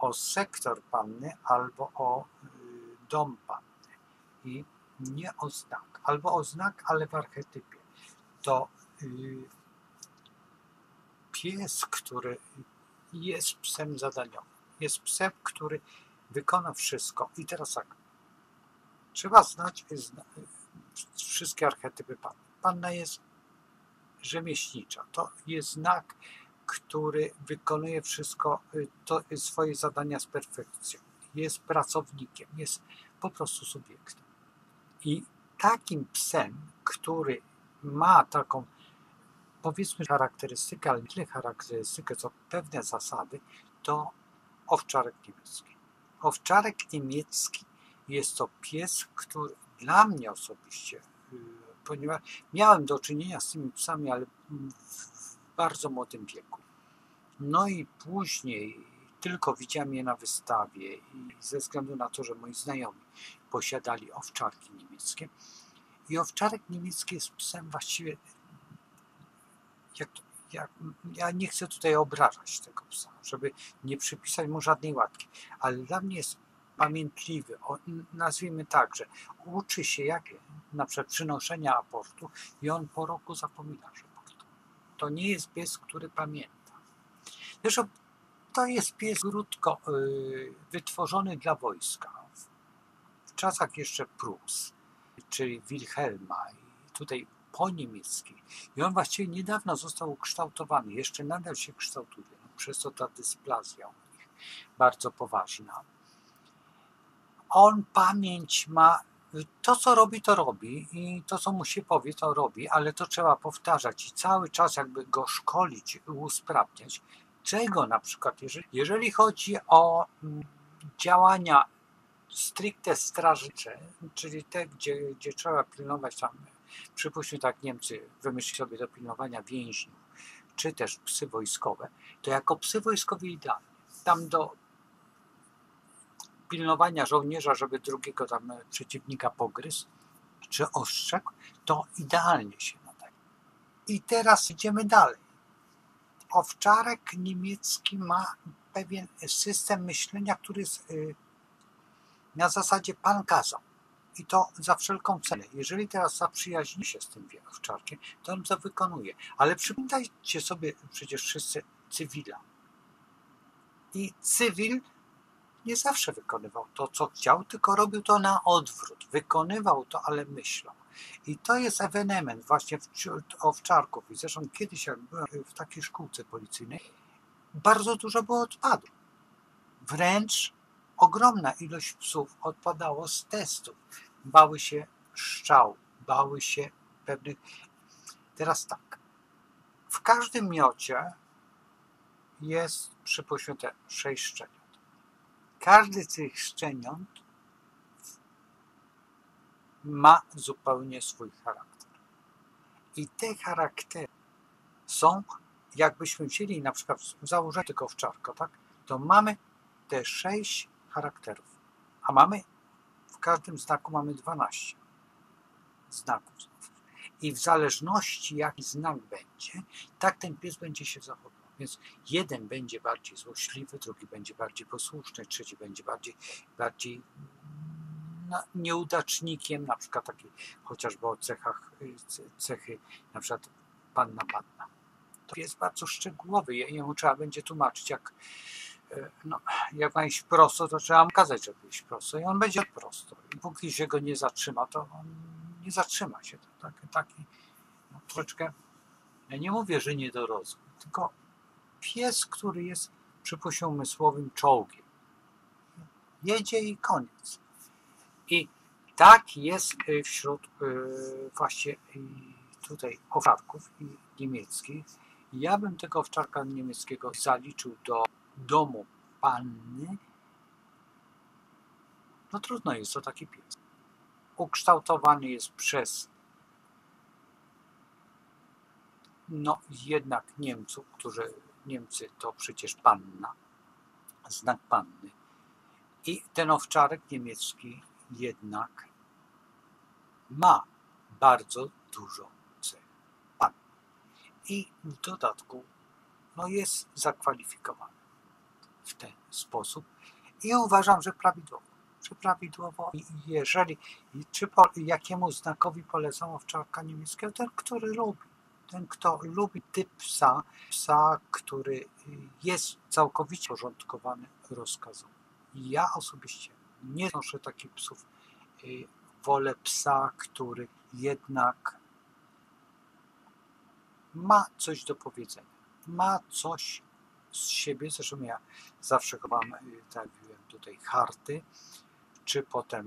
o sektor panny albo o dom panny i nie o znak, albo o znak, ale w archetypie. To pies, który jest psem zadaniowym, jest psem, który wykona wszystko. I teraz tak, trzeba znać wszystkie archetypy panny. Panna jest rzemieślnicza, to jest znak, który wykonuje wszystko, swoje zadania z perfekcją. Jest pracownikiem, jest po prostu subiektem. I takim psem, który ma taką, powiedzmy, charakterystykę, ale nie tyle charakterystykę, co pewne zasady, to owczarek niemiecki. Owczarek niemiecki jest to pies, który dla mnie osobiście, ponieważ miałem do czynienia z tymi psami, ale w bardzo młodym wieku. No i później tylko widziałem je na wystawie i ze względu na to, że moi znajomi posiadali owczarki niemieckie. I owczarek niemiecki jest psem właściwie, ja nie chcę tutaj obrażać tego psa, żeby nie przypisać mu żadnej łatki, ale dla mnie jest pamiętliwy, nazwijmy tak, że uczy się jak na przykład przynoszenia aportu i on po roku zapomina, że to nie jest pies, który pamięta. Zresztą to jest pies krótko wytworzony dla wojska w czasach jeszcze Prus, czyli Wilhelma i tutaj po niemiecki. I on właściwie niedawno został ukształtowany, jeszcze nadal się kształtuje, przez to ta dysplazja u nich bardzo poważna. On pamięć ma, to co robi, to robi i to co mu się powie, to robi, ale to trzeba powtarzać i cały czas jakby go szkolić, usprawniać. Czego na przykład, jeżeli chodzi o działania stricte strażnicze, czyli te, gdzie trzeba pilnować tam, przypuśćmy tak Niemcy wymyślili sobie do pilnowania więźniów, czy też psy wojskowe, to jako psy wojskowe idealnie. Tam do pilnowania żołnierza, żeby drugiego tam przeciwnika pogryzł, czy ostrzegł, to idealnie się nadaje. I teraz idziemy dalej. Owczarek niemiecki ma pewien system myślenia, który jest na zasadzie pan kazał. I to za wszelką cenę. Jeżeli teraz zaprzyjaźni się z tym owczarkiem, to on to wykonuje. Ale przypomnijcie sobie przecież wszyscy cywila. I cywil nie zawsze wykonywał to, co chciał, tylko robił to na odwrót. Wykonywał to, ale myślał. I to jest ewenement właśnie wśród owczarków. I zresztą kiedyś, jak byłem w takiej szkółce policyjnej, bardzo dużo było odpadów. Wręcz ogromna ilość psów odpadało z testów. Bały się strzał, bały się pewnych... Teraz tak, w każdym miocie jest, przypuśćmy, 6 szczeniąt. Każdy z tych szczeniąt ma zupełnie swój charakter. I te charaktery są, jakbyśmy wzięli na przykład założenie tego owczarka, tak, to mamy te 6 charakterów, a mamy w każdym znaku mamy 12 znaków. I w zależności jaki znak będzie, tak ten pies będzie się zachowywał. Więc jeden będzie bardziej złośliwy, drugi będzie bardziej posłuszny, trzeci będzie bardziej nieudacznikiem, na przykład takie chociażby o cechy na przykład panna. To jest bardzo szczegółowy, jemu trzeba będzie tłumaczyć, jak ma iść prosto, to trzeba mu kazać, żeby iść prosto i on będzie prosto. I póki się go nie zatrzyma, to on nie zatrzyma się. To taki troszeczkę, ja nie mówię, że niedorosły, tylko pies, który jest, przypuśćmy, umysłowym czołgiem. Jedzie i koniec. I tak jest wśród właśnie tutaj owczarków niemieckich. Ja bym tego owczarka niemieckiego zaliczył do domu panny. No trudno jest to taki pies. Ukształtowany jest przez jednak Niemców, Niemcy to przecież panna, znak panny. I ten owczarek niemiecki jednak ma bardzo dużo cech panny. I w dodatku jest zakwalifikowany. w ten sposób i uważam, że prawidłowo. Jeżeli jakiemu znakowi polecam owczarka niemieckiego, ten, który lubi. Ten, kto lubi typ psa, który jest całkowicie porządkowany rozkazom. Ja osobiście nie znoszę takich psów. Wolę psa, który jednak ma coś do powiedzenia. Ma coś z siebie. Zresztą ja zawsze chowam, tak jak mówiłem, tutaj Harty, czy potem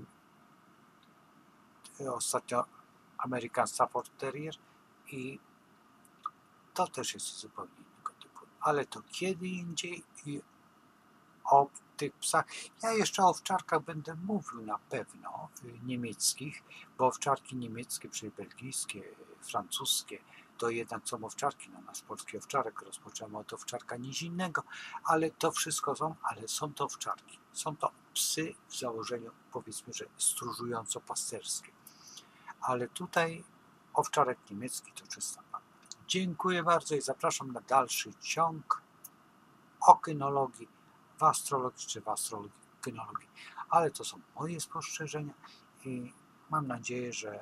ostatnio American Stafford Terrier i to też jest zupełnie innego typu. Ale to kiedy indziej i o tych psach. Ja jeszcze o owczarkach będę mówił na pewno niemieckich, bo owczarki niemieckie, czyli belgijskie, francuskie, to jednak są owczarki. No, nasz polski owczarek rozpoczęło od owczarka nizinnego, ale to wszystko są to owczarki. Są to psy w założeniu, powiedzmy, że stróżująco-pasterskie. Ale tutaj owczarek niemiecki to czysta prawda. Dziękuję bardzo i zapraszam na dalszy ciąg o kynologii, w astrologii czy w astrologii, kynologii. Ale to są moje spostrzeżenia i mam nadzieję, że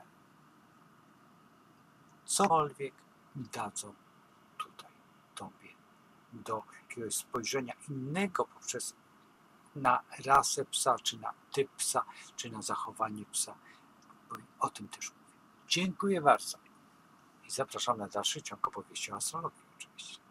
cokolwiek dadzą tutaj Tobie do jakiegoś spojrzenia innego poprzez na rasę psa, czy na typ psa, czy na zachowanie psa. Bo o tym też mówię. Dziękuję bardzo i zapraszam na dalszy ciąg opowieści o astrologii oczywiście.